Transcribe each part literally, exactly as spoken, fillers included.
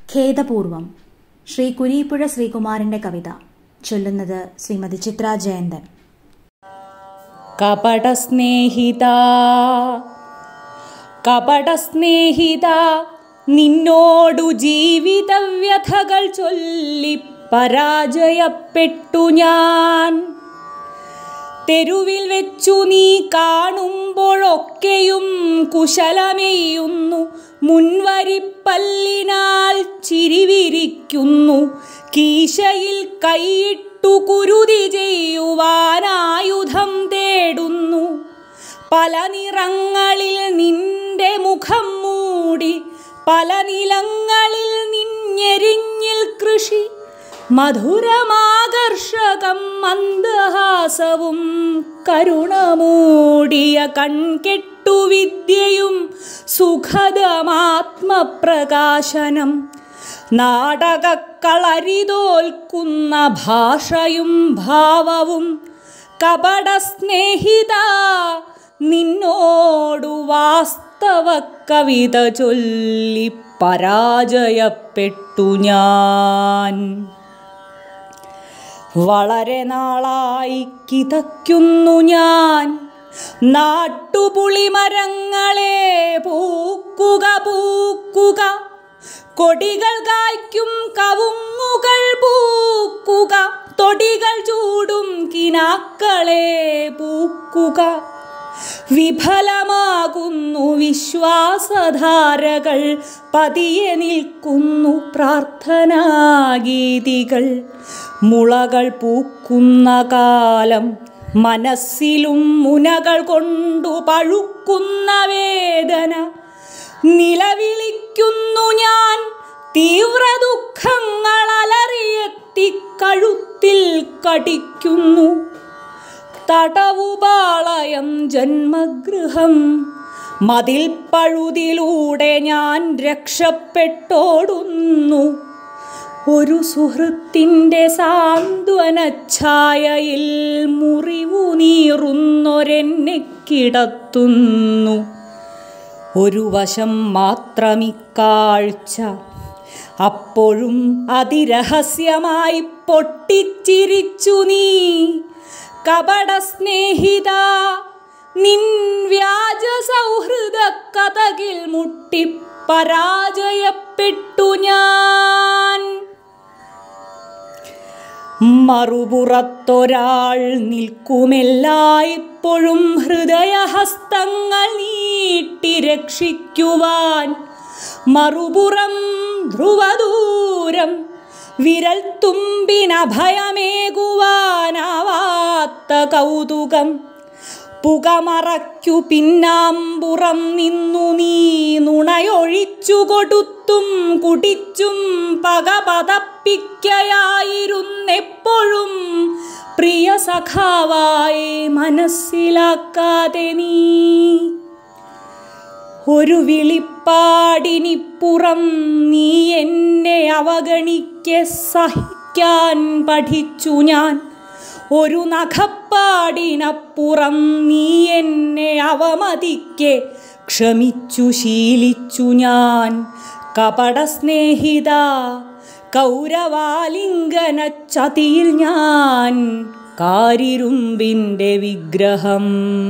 ഖേദപൂർവം ശ്രീ കുരീപ്പുഴ ശ്രീകുമാരന്റെ കവിത ചൊല്ലുന്നത് ശ്രീമതി ചിത്ര ജയന്തൻ. കപടസ്നേഹിത കപടസ്നേഹിത നിന്നോടു ജീവിതവ്യഥകൾ ചൊല്ലി പരാജയപ്പെട്ടു ഞാൻ. തെരുവിൽ വെച്ചു നീ കാണുമ്പോഴൊക്കെയും കുശലമെയ്യുന്നു, മുൻവരിപ്പല്ലിനാൽ ചിരിവിരിക്കുന്നു, കീശയിൽ കൈയിട്ടു കുരുതി ചെയ്യുവാനായുധം തേടുന്നു. പല നിറങ്ങളിൽ നിന്റെ മുഖം മൂടി, പല നിലങ്ങളിൽ നിന്നെരിഞ്ഞിൽ കൃഷി, മധുരമാകർഷകം മന്ദഹാസവും കരുണമൂടിയ കൺകെട്ടുവിദ്യയും സുഖദമാത്മപ്രകാശനം, നാടകക്കളരിതോൽക്കുന്ന ഭാഷയും ഭാവവും. കപടസ്നേഹിത നിന്നോടു വാസ്തവ കവിത ചൊല്ലി പരാജയപ്പെട്ടു ഞാൻ. വളരെ നാളായി കിതയ്ക്കുന്നു ഞാൻ, നാട്ടുപുളിമരങ്ങളെ പൂക്കുക പൂക്കുക, കൊടികൾ കായ്ക്കും കവുങ്ങുകൾ പൂക്കുക, തൊടികൾ ചൂടും കിനാക്കളെ പൂക്കുക. വിഫലമാകുന്നു വിശ്വാസധാരകൾ, പതിയെ നിൽക്കുന്നു പ്രാർത്ഥനാഗീതികൾ. മുളകൾ പൂക്കുന്ന കാലം, മനസ്സിലും മുനകൾ കൊണ്ടു പഴുക്കുന്ന വേദന. നിലവിളിക്കുന്നു ഞാൻ, തീവ്ര ദുഃഖങ്ങൾ അലറിയെത്തി കഴുത്തിൽ കടിക്കുന്നു. തടവുപാളയം ജന്മഗൃഹം, മതിൽ പഴുതിലൂടെ ഞാൻ രക്ഷപ്പെട്ടോടുന്നു. ഒരു സുഹൃത്തിൻ്റെ സാന്ത്വനഛായയിൽ മുറിവു നീറുന്നൊരെന്നെ കിടത്തുന്നു. ഒരു വശം മാത്രമിക്കാഴ്ച, അപ്പോഴും അതിരഹസ്യമായി പൊട്ടിച്ചിരിച്ചു നീ. കപടസ്നേഹിത നിൻ വ്യാജ സൗഹൃദ കഥകിൽ മുട്ടി പരാജയപ്പെട്ടു ഞാൻ. മറുപുറത്തൊരാൾ നിൽക്കുമെല്ലായ്പ്പോഴും ഹൃദയഹസ്തങ്ങൾ നീട്ടി രക്ഷിക്കുവാൻ. മറുപുറം ധ്രുവദൂരം, വിരൽ തുമ്പിനഭയമേകുവാനാവാത്ത കൗതുകം. പുകമറയ്ക്കു പിന്നാമ്പുറം നിന്നു നീ നുണയൊഴിച്ചു കൊടുത്തും കുടിച്ചും പക പതപ്പിക്കയായിരുന്നെപ്പോഴും പ്രിയ സഖാവായി മനസ്സിലാക്കാതെ നീ. ഒരു വിളിപ്പാടിനിപ്പുറം നീ എന്നെ അവഗണിക്കെ സഹിക്കാൻ പഠിച്ചു ഞാൻ. ഒരു നഖപ്പാടിനപ്പുറം നീ എന്നെ അവമതിക്കെ ക്ഷമിച്ചു ശീലിച്ചു ഞാൻ. കപടസ്നേഹിത കൗരവാലിംഗന ചതിയിൽ ഞാൻ കാരിരുമ്പിൻ്റെ വിഗ്രഹം.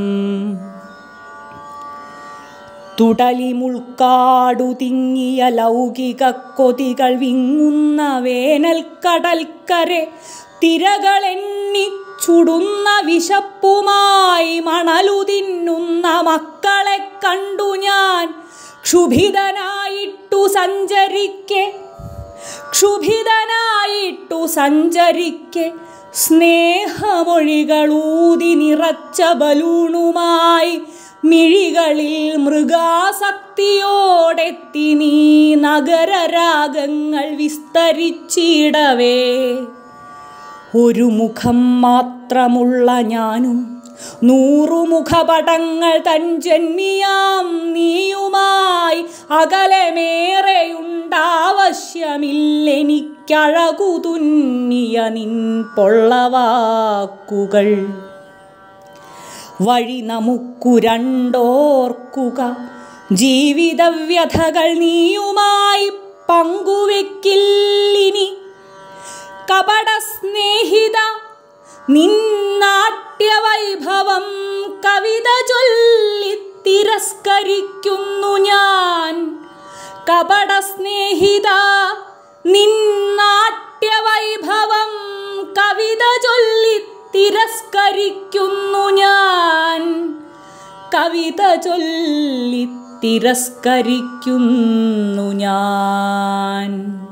തുടലിമുൾക്കാടു തിങ്ങിയ ലൗകിക കൊതികൾ വിങ്ങുന്ന വേനൽക്കടൽക്കരെ, തിരകളെണ്ണി ചുടുന്ന വിശപ്പുമായി മണലു തിന്നുന്ന മക്കളെ കണ്ടു ഞാൻ. ക്ഷുഭിതനായിട്ടു സഞ്ചരിക്കെ ക്ഷുഭിതനായിട്ടു സഞ്ചരിക്കെ സ്നേഹമൊഴികളൂതി നിറച്ച ബലൂണുമായി മിഴികളിൽ മൃഗാസക്തിയോടെത്തി നീ നഗരരാഗങ്ങൾ വിസ്തരിച്ചിടവേ. ഒരു മുഖം മാത്രമുള്ള ഞാനും നൂറുമുഖപടങ്ങൾ തൻ ജന്മിയാം നീയുമായി അകലമേറെയുണ്ടാവശ്യമില്ലെനിക്കഴകു തുന്നിയ നിൻ പൊള്ളവാക്കുകൾ. വഴി നമുക്കു രണ്ടോർക്കുക, ജീവിതവ്യഥകൾ നീയുമായി പങ്കുവെക്കുക. വെക്കില്ലിനി കപടസ്നേഹിത നിന്നാട്യവൈഭവം കവിത ചൊല്ലി തിരസ്കരിക്കുന്നു ഞാൻ. കപടസ്നേഹിത നിന്നാട്യവൈഭവം കവിത ചൊല്ലി തിരസ്കരിക്കുന്നു ഞാൻ. കവിത ചൊല്ലി തിരസ്കരിക്കുന്നു ഞാൻ.